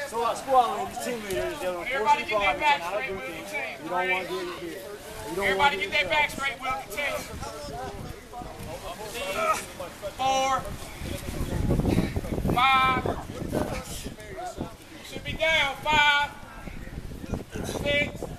So our squad leaders, team leaders, they're everybody get their back straight, we'll continue. You don't want to get it here. Everybody get their back straight, we'll continue. 4, 5. You should be down. 5, 6.